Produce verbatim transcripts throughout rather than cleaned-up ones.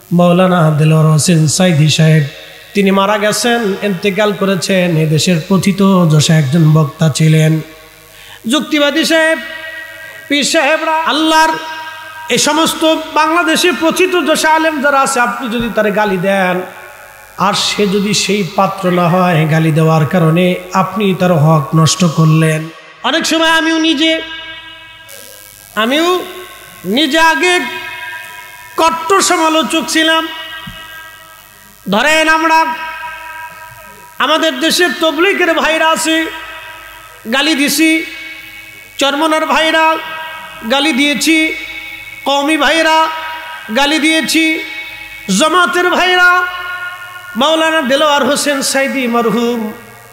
মাওলানা দেলোয়ার হোসেন সাইদি সাহেব, তিনি মারা গেছেন, ইন্তেকাল করেছেন। এ দেশের প্রথিত যশা একজন বক্তা ছিলেন, যুক্তিবাদী সাহেব, পীর সাহেবরা, আল্লাহর এই সমস্ত বাংলাদেশের প্রথিত যশা আলেম যারা আছে, আপনি যদি তারে গালি দেন আর সে যদি সেই পাত্র না হয়, গালি দেওয়ার কারণে আপনি তার হক নষ্ট করলেন। অনেক সময় আমিও নিজে আমিও নিজে আগে কট্টর সমালোচক ছিলাম। ধরেন আমরা আমাদের দেশের তবলিগের ভাইরা আছে, গালি দিছি, চরমনার ভাইরা গালি দিয়েছি, কওমি ভাইরা গালি দিয়েছি, জামাতের ভাইরা, মাওলানা দেলোয়ার হোসেন সাইদি মরহুম,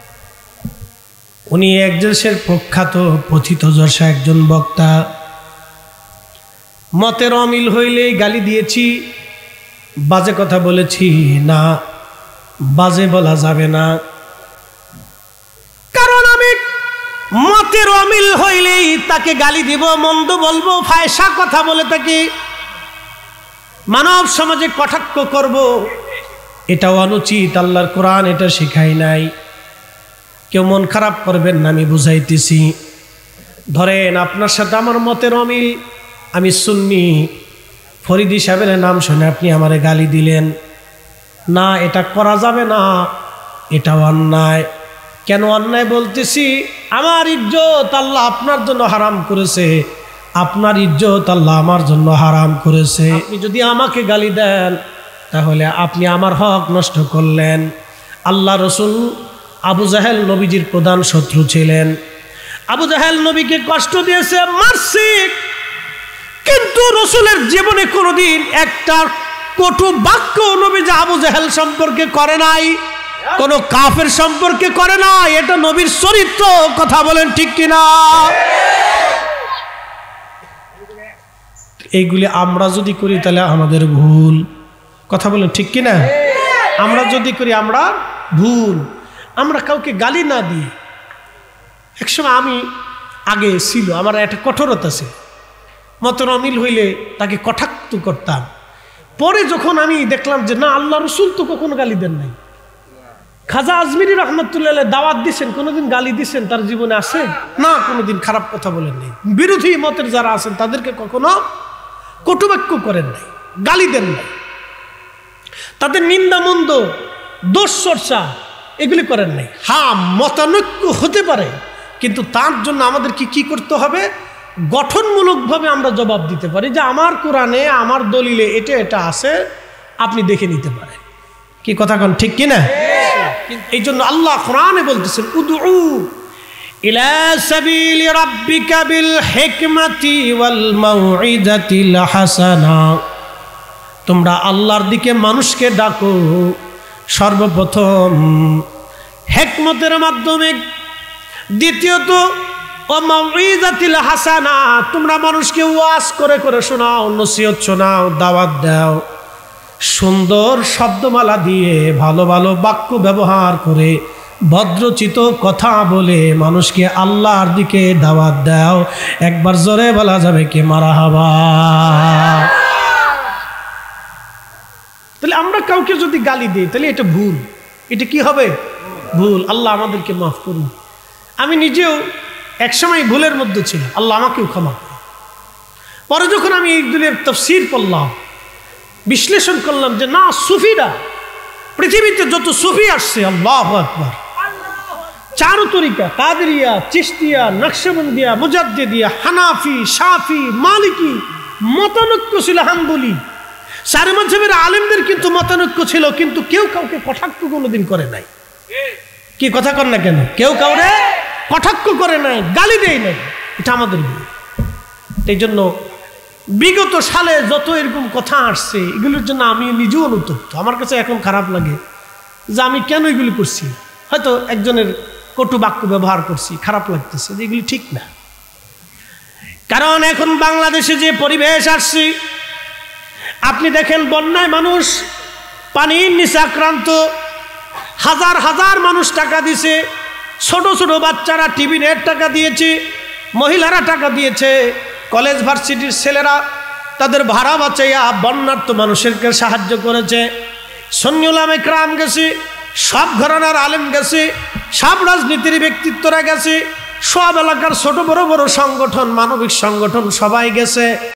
উনি এক দেশের প্রখ্যাত পথিত যশা একজন বক্তা। মতের অমিল হইলেই গালি দিয়েছি, বাজে কথা বলেছি না, বাজে বলা যাবে না, কারণ আমি মতের অমিল হইলেই তাকে গালি দিব, মন্দ বলবো, ফায়সা কথা বলে তাকে মানব সমাজে কটাক্ষ করব, এটাও অনুচিত। আল্লাহর কোরআন এটা শেখায় নাই। কেউ মন খারাপ করবেন না, আমি বুঝাইতেছি। ধরেন আপনার সাথে আমার মতের অমিল, আমি সুন্নি, ফরিদি সাহেবের নাম শুনে আপনি আমারে গালি দিলেন, না এটা করা যাবে না, এটা অন্যায়। কেন অন্যায় বলতেছি? আমার ইজ্জত আল্লাহ আপনার জন্য হারাম করেছে, আপনার ইজ্জত আল্লাহ আমার জন্য হারাম করেছে। আপনি যদি আমাকে গালি দেন তাহলে আপনি আমার হক নষ্ট করলেন। আল্লাহ রসুল আবু জাহেল নবীজির প্রধান শত্রু ছিলেন। আবু জাহেল নবীকে কষ্ট দিয়েছে, মারছে, কিন্তু রসুলের জীবনে কোনোদিন একটা কটু বাক্য নবীজি আবু জাহেল সম্পর্কে করে নাই, কোন কাফের সম্পর্কে করে নাই। এটা নবীর চরিত্র। কথা বলেন ঠিক কিনা? এইগুলি আমরা যদি করি তাহলে আমাদের ভুল। কথা বলেন ঠিক কিনা? আমরা যদি করি আমরা ভুল। আমরা কাউকে গালি না দিই। একসময় আমি আগে ছিল, আমার একটা কঠোরতা ছিল, মতের অমিল হইলে তাকে কটাক্ষ করতাম। পরে যখন আমি দেখলাম যে না, আল্লাহ রসুল তো কখনো গালি দেন নাই। খাজা আজমিরি রহমতুল্লাহ দাওয়াত দিচ্ছেন, কোনোদিন গালি দিচ্ছেন তার জীবনে আছে? না, কোনোদিন খারাপ কথা বলেন নাই। বিরোধী মতের যারা আছেন তাদেরকে কখনো কটুবাক্য করেন নাই, গালি দেন নাই, তাদের নিন্দা মন্দ দোষ চর্চা এগুলি করেন নাই। হ্যাঁ, মতানৈক্য হতে পারে, কিন্তু তার জন্য আমাদেরকে কি করতে হবে? গঠনমূলকভাবে আমরা জবাব দিতে পারি যে আমার কোরআনে আমার দলিলে এটা এটা আছে, আপনি দেখে নিতে পারেন। কি কথা কোন ঠিক কিনা? এই জন্য আল্লাহ কোরআনে বলতেছেন, উদউ ইলা সাবিলি রাব্বিকা বিল হিকমাতি ওয়াল মাউইযাতিল হাসানা। তোমরা আল্লাহর দিকে মানুষকে ডাকো সর্বপ্রথম হিকমতের মাধ্যমে, দ্বিতীয়ত ও মাউইযাতিল হাসানা, তোমরা মানুষকে ওয়াজ করে করে শোনাও, নসিহত শোনাও, দাওয়াত দাও, সুন্দর শব্দমালা দিয়ে ভালো ভালো বাক্য ব্যবহার করে ভদ্রচিত কথা বলে মানুষকে আল্লাহর দিকে দাওয়াত দাও। একবার জোরে বলা যাবে কি মারহাবা? তাহলে আমরা কাউকে যদি গালি দিই তাহলে এটা ভুল। এটা কি হবে? ভুল। আল্লাহ আমাদেরকে মাফ করুন। আমি নিজেও একসময় ভুলের মধ্যে ছিলাম, আল্লাহ আমাকেও ক্ষমা করুন। পরে যখন আমি এই দুলের তাফসীর পড়লাম, বিশ্লেষণ করলাম যে না, সুফিরা, পৃথিবীতে যত সুফি আসছে, আল্লাহু আকবার, চারু তরিকা, কাদেরিয়া, চিশতিয়া, নকশবন্দিয়া, মুজাদ্দিদিয়া, হানাফি, শাফি, মালিকি, মতানৈক্য ছিল, হাম্বলি, চার মাযহাবের আলেমদের কিন্তু মতানৈক্য ছিল, কিন্তু কেউ কাউকে কটাক্ষ কোনোদিন করে নাই। কি কথা কর না কেন? কেউ কাউরে কটাক্ষ করে নাই, গালি দেয় নাই। এটা আমাদের ভুল। এই জন্য বিগত সালে যত এরকম কথা আসছে, এগুলোর জন্য আমি নিজেও অনুতপ্ত। আমার কাছে এখন খারাপ লাগে যে আমি কেন এগুলি করছি। হয়তো একজনের কটু বাক্য ব্যবহার করছি, খারাপ লাগতেছে, যে এগুলি ঠিক না। কারণ এখন বাংলাদেশে যে পরিবেশ আসছে, আপনি দেখেন বন্যায় মানুষ পানির নিচে আক্রান্ত, হাজার হাজার মানুষ টাকা দিছে, ছোট ছোট বাচ্চারা টিভি নেট টাকা দিয়েছে, মহিলারা টাকা দিয়েছে, কলেজ ভার্সিটির ছেলেরা তাদের ভাড়া বাঁচাইয়া বন্যার্থ মানুষেরকে সাহায্য করেছে। সুন্নি উলামা ইকরাম গেছে, সব ঘরানার আলেম গেছে, সব রাজনীতির ব্যক্তিত্বরা গেছে, সব এলাকার ছোট বড় বড় সংগঠন, মানবিক সংগঠন সবাই গেছে।